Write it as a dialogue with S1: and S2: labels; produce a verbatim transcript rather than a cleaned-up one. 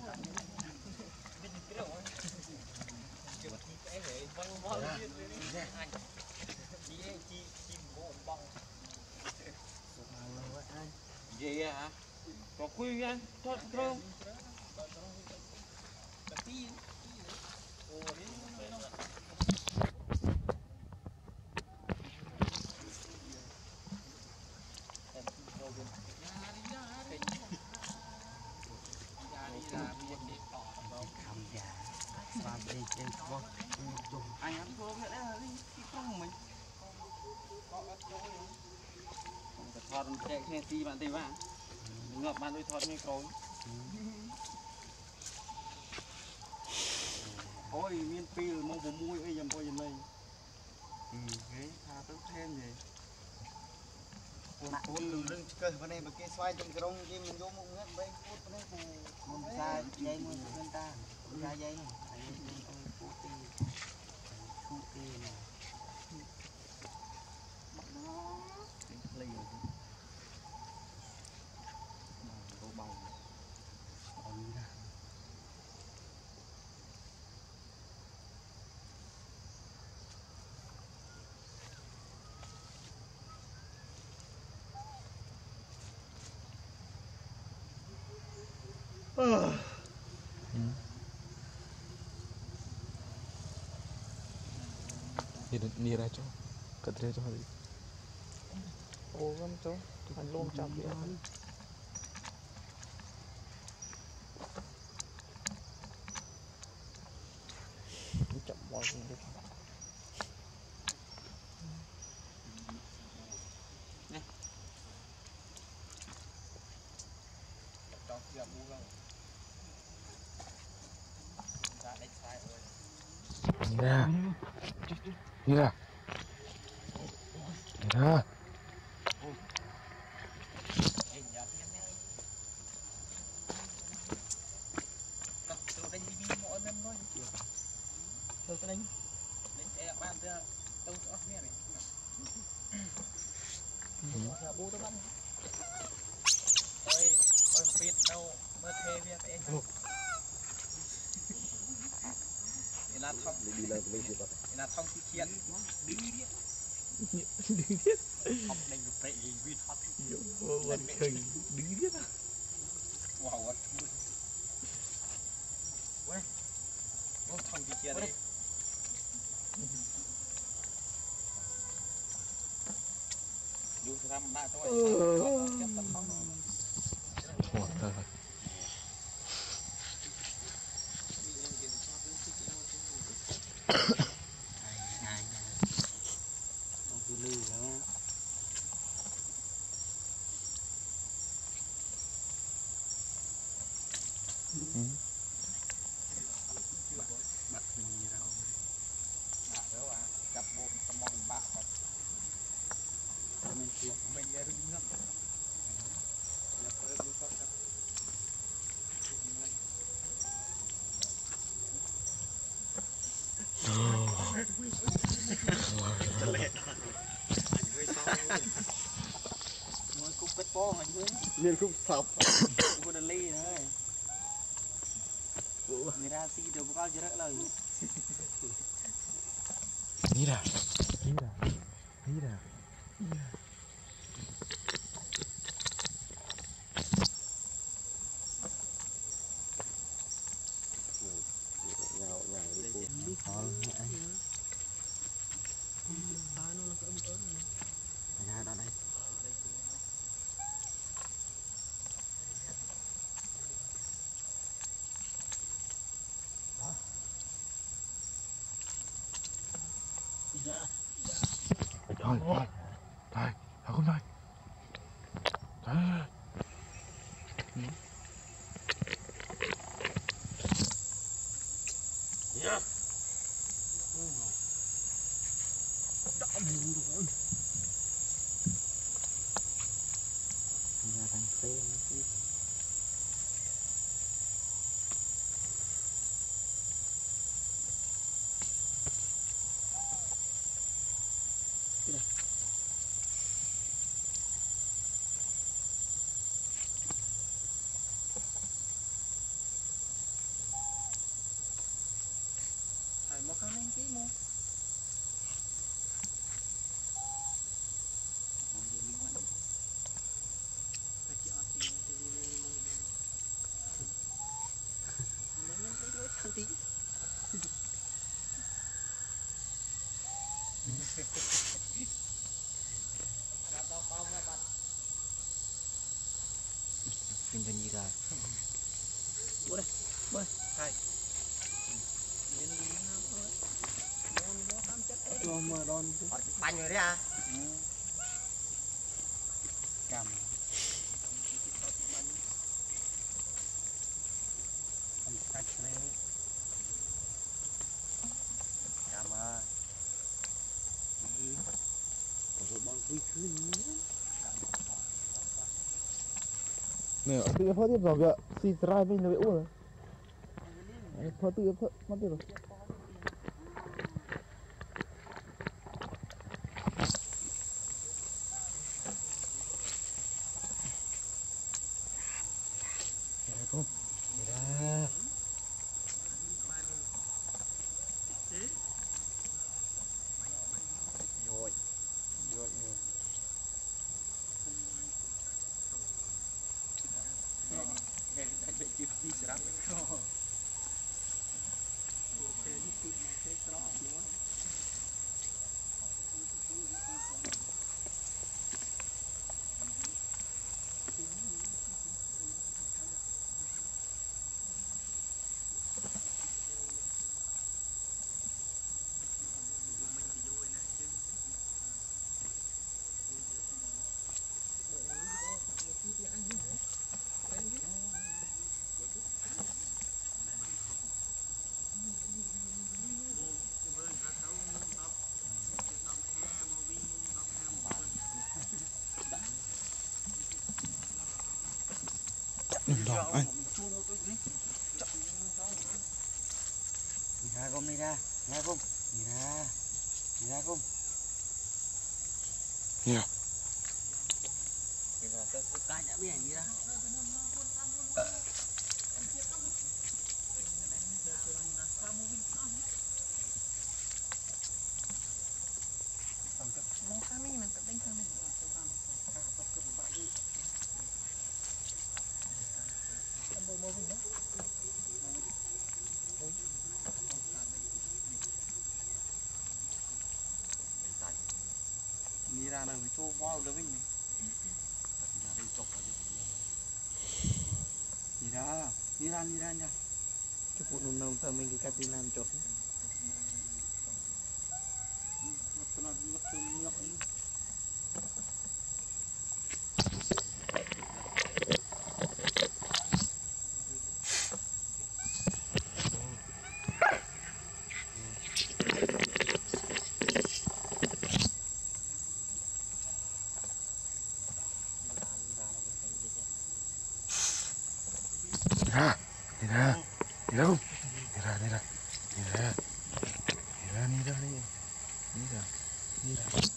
S1: gì hả? Có quy anh thoát không? Anh ăn cơm nữa đấy đi không mình thoát chạy xe xi bạn tìm bạn ngập bạn đôi thoát như cối ôi miên pi mong bố mui ấy dầm coi dầm đây ừ thế tha tức thêm gì cuốn lưng cơ bên này mà cái xoay trong cái đông cái mình vô mông hết bên cuốn bên này cùng mình xa dây mưa bên ta ra dây này ôi cuốn ti cuốn ti này liền đồ bầu bầu ra
S2: đi ra cho cất ra cho đi
S3: ô lắm chú anh luôn chậm vậy chậm mọi gì đi
S1: nè cho kia bu đâu ra đánh sai rồi
S2: đi ra đi ra đi ra
S1: thôi cái đánh đánh sẽ bạn ra tông cho nghe này giờ bố tôi bắt ôi ôi phết đâu mơ thê với cái thì là thông đi lên với gì vậy là thông thi chiến học đánh được vậy vì thoát
S3: vật khinh đứng biết à
S1: wow what ôi ôi thông thi chiến đấyดูทำได้ด้วยเก็บตะท้องโอ้ได้เลยต้องดูลือแล้วบักมีเราบักแล้วอ่ะจับโบกสมองบักครับmình chịu mình nghe được nước là phải đi con đó ngồi cục bét po mà chứ liên cục sập cục đần ly nữa người ta xí được bao nhiêu lời
S2: đi ra đi ra đi ra
S1: nhào nhào đi cô
S2: thôi anh ra đó đây thôi thôi thôi không thôi thôi
S1: yeah.
S2: nhà thằng phê
S1: con lên tí mua
S4: Kim bên gì ra?
S1: Bố đây, bố đây, hai.
S3: cho mà đòn
S1: Bánh rồi đấy à? Cầm. Cầm cách đấy. Cầm ơi. Rồi bọn vui khứ
S3: nè tự phơi tiếp rồi kìa xì dry bên nó bị uổng rồi phơi tự phơi mất tiêu rồi
S4: Không. Ra.
S1: rồi. Rồi rồi.
S2: Đừng đỏ anh.
S1: Đi ra không, đi ra, đi ra không, đi ra, đi ra không.
S2: Đi nào.
S1: Đi ra, cái cái đã biết đi ra. Mau kami nak tengok kami. Đi ra này chỗ bao giờ mình đi ra đi ra đi ra nha
S3: cái phụ nông nông tao mình cái cái tin làm chốt
S2: Đi ra. Đi ra. Đi ra không? Đi ra, đi ra. Đi ra. Đi ra, đi ra đi. Đi ra. Đi ra.